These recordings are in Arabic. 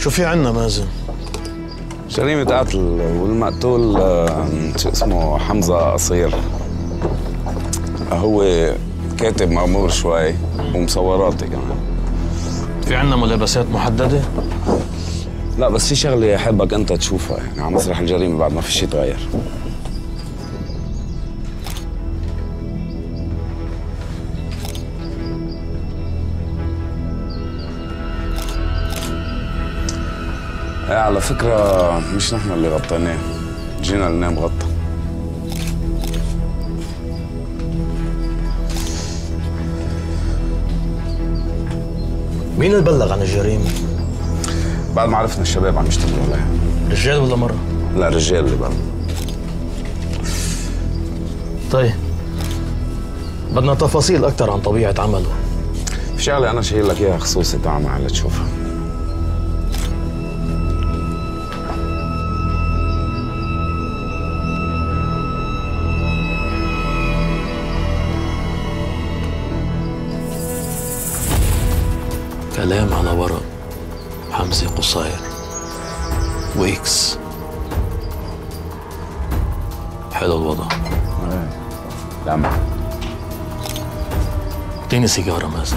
شو في عنا مازن؟ جريمة قتل والمقتول شو اسمه حمزة قصير. هو كاتب مغمور شوي ومصوراتي كمان. في عنا ملابسات محددة؟ لا بس في شغلة أحبك أنت تشوفها يعني على مسرح الجريمة بعد ما في شيء يتغير. على فكرة مش نحن اللي غطيناه، جينا ننام غطى. مين اللي بلغ عن الجريمة؟ بعد ما عرفنا الشباب عم يشتغلوا عليها. رجال ولا مرة؟ لا رجال اللي بلغوا. طيب بدنا تفاصيل أكثر عن طبيعة عمله. في شغلة أنا شايل لك إياها خصوصي تعال معي لتشوفها. كلام على ورق، حمزة قصير وإكس. حلو الوضع. لا اعطيني سيجارة مازن.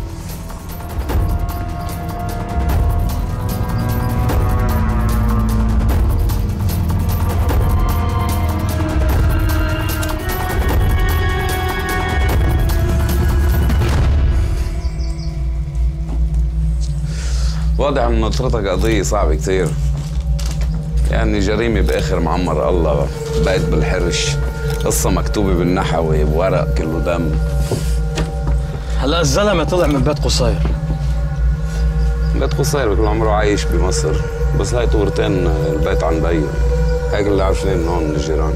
واضح من نطرتك قضية صعبة كتير. يعني جريمة بآخر معمر الله، بقت بالحرش، قصة مكتوبة بالنحوي بورق كله دم. هلا الزلمة طلع من بيت قصير. بيت قصير طول عمره عايش بمصر، بس هاي طورتين البيت عن بيه، هيك اللي عارفين من هون من الجيران.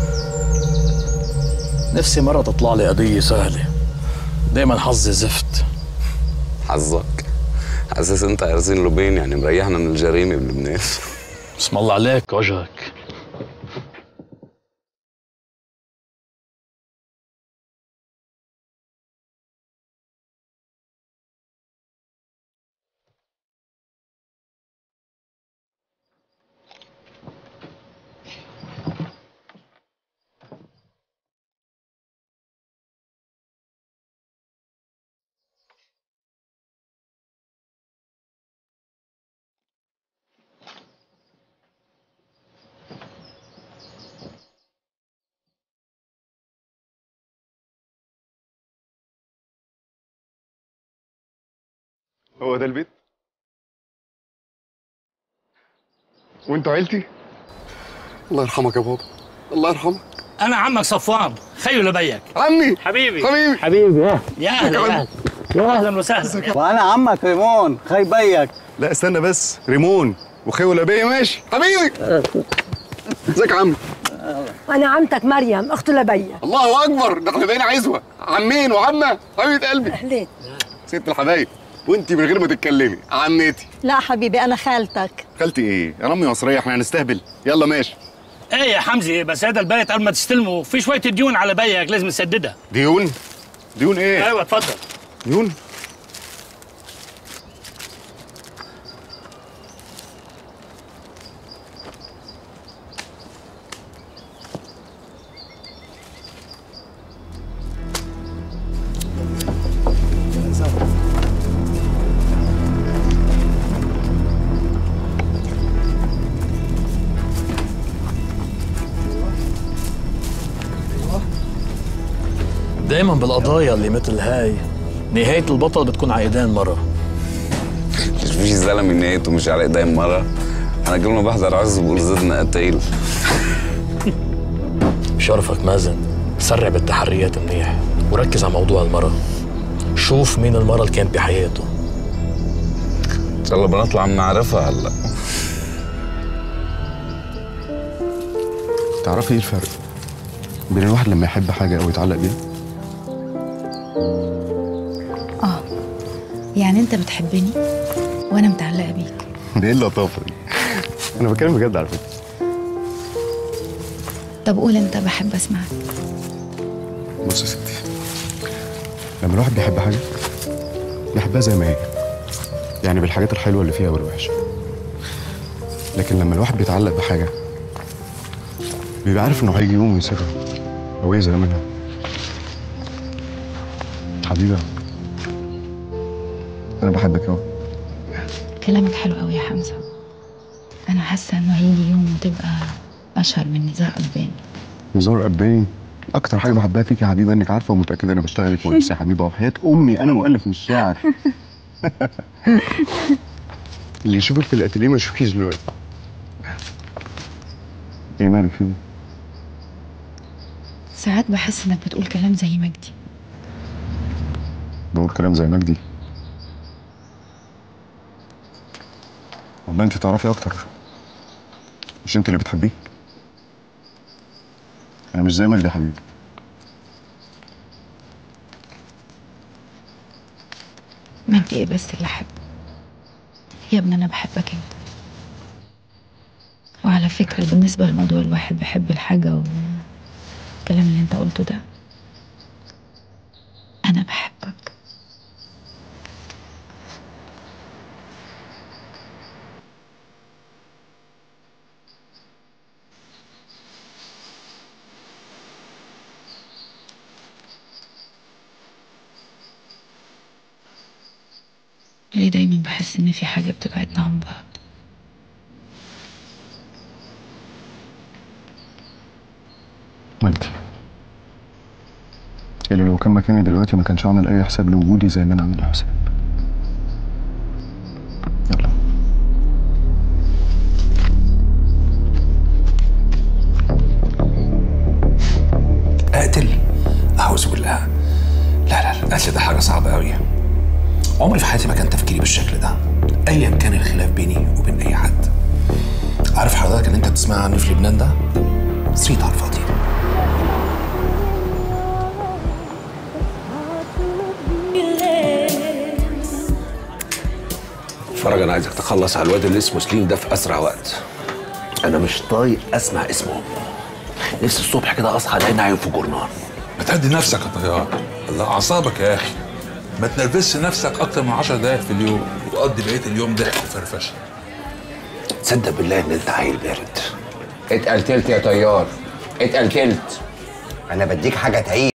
نفسي مرة تطلع لي قضية سهلة، دايما حظي زفت. حظك؟ حاسس انت عايزين لوبين يعني مريحنا من الجريمة بلبنان. بسم الله عليك وجهك. هو ده البيت؟ وانتوا عيلتي؟ الله يرحمك يا بابا، الله يرحمك. أنا عمك صفوان، خيو لبيك. عمي حبيبي حبيبي حبيبي يا أهلا يا أهلا يا أهلا وسهلا. وانا عمك ريمون خي بيك. لا استنى بس، ريمون وخيول ابيه ماشي حبيبي. ازيك يا عم؟ أنا عمتك مريم أخت لبيا. الله أكبر، ده احنا بقينا عزوة، عمين وعمة حبيبة قلبي. أهلين. ست الحبايب، وانتي من غير ما تتكلمي عمتي. لا حبيبي أنا خالتك. خالتي إيه؟ يا أمي مصرية، احنا هنستهبل، يلا ماشي. إيه يا حمزة، بس هذا البيت قبل ما تستلمه في شوية ديون على بيك لازم تسددها. ديون؟ ديون إيه؟ أيوة اتفضل. ديون؟ دايما بالقضايا اللي مثل هاي نهاية البطل بتكون على ايدين مرة. مش في زلمة نهايته مش على ايدين مرة. انا كل ما بحضر عز بقول زدنا قتيل. بشرفك مازن سرع بالتحريات منيح وركز على موضوع المرة. شوف مين المرة اللي كانت بحياته. ان شاء الله بنطلع بنعرفها هلا. تعرفي ايه الفرق بين الواحد لما يحب حاجة أو يتعلق بيها؟ يعني انت بتحبني وانا متعلقه بيك. ده ايه اللطافة دي؟ أنا بتكلم بجد على فكرة. طب قول انت، بحب اسمعك. بص يا ستي، لما الواحد بيحب حاجة بيحبها زي ما هي، يعني بالحاجات الحلوة اللي فيها والوحشة. لكن لما الواحد بيتعلق بحاجه بيبقى عارف انه هيجي يوم ويسيبها او يزهق منها. حبيبه انا بحبك قوي. كلامك حلو قوي يا حمزة. أنا حاسة إنه هيجي يوم وتبقى أشهر من نزار قباني. نزار قباني اكتر حاجه بحبها فيك يا حبيبه انك عارفه ومتاكده انا بشتغل كويس يا حبيبه، وحياه امي انا مؤلف مش شاعر. اللي يشوفك في الاتيليه ما يشوفكيش دلوقتي. ايه مالك فيه؟ ساعات بحس إنك بتقول كلام زي مجدي. بقول كلام زي مجدي؟ والله انت تعرفي اكتر. مش انت اللي بتحبيه؟ انا مش زي مجدي يا حبيبي. مجدي إيه بس اللي أحبه؟ يا ابني أنا بحبك أنت. وعلى فكرة بالنسبة لموضوع الواحد بحب الحاجة والكلام اللي أنت قلته ده، أنا بحبك. ليه دايما بحس إن في حاجة بتبعدنا عن بعض؟ مجدي اللي لو كان مكاني دلوقتي ما كانش عامل اي حساب لوجودي زي ما انا عامل حساب. يلا. اقتل؟ اعوذ بالله. لا لا القتل ده حاجه صعبه قوي. عمري في حياتي ما كان تفكيري بالشكل ده ايا كان الخلاف بيني وبين اي حد. عارف حضرتك اللي انت بتسمع عنه في لبنان ده صيت على الفاضي. فرج انا عايزك تخلص على الواد اللي اسمه سليم ده في اسرع وقت. انا مش طايق اسمع اسمه. نفسي الصبح كده اصحى الاقي نايم في جورنال. ما تهدي نفسك يا طيار. الله اعصابك يا اخي. ما تنرفزش نفسك اكتر من 10 دقايق في اليوم وقضي بقيه اليوم ضحك وفرفشه. تصدق بالله ان انت عيل بارد. اتقلتلت يا طيار، اتقلتلت. انا بديك حاجه تعيش.